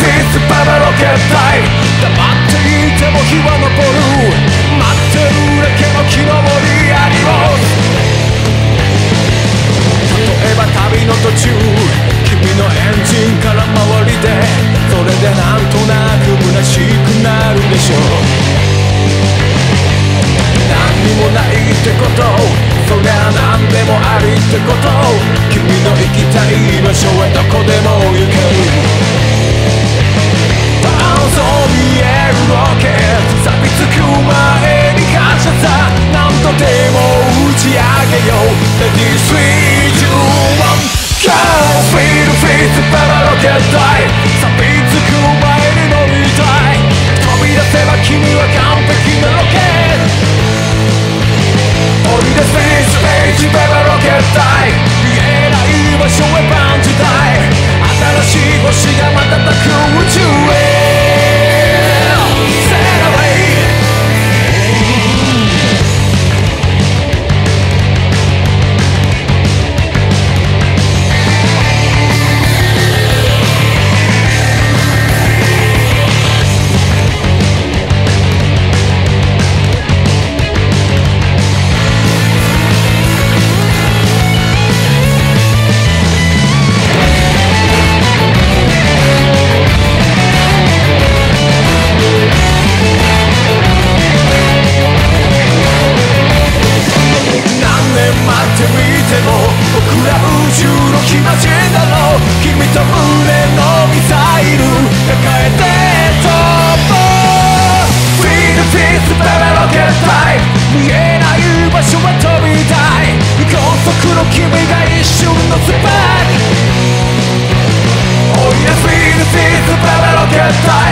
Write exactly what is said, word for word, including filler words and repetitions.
スパワーロケット隊、黙っていても日は昇る、待ってるだけの木の森ありを。例えば旅の途中、君のエンジンから周りで、それでなんとなく虚しくなるでしょう。何にもないってこと、そりゃ何でもありってこと、君の行きたい場所へどこでも行ける。そう見えるロケット、錆びつく前に感謝さ、何度でも打ち上げよう。 Ready three two one Go! Feel free スパワーロケット隊、錆びつく前に乗りたい。飛び出せば君は完璧なロケット。降り出せスページスパワーロケット隊、見えない場所へバンジータイム、新しい星が瞬く宇宙へ。僕ら宇宙の暇人だろう、君と胸のミサイル抱えて飛ぼう。 Free the peace パワーロケット隊、見えない場所は飛びたい。高速の君が一瞬のスパーク、おいで Free the peace パワーロケット隊。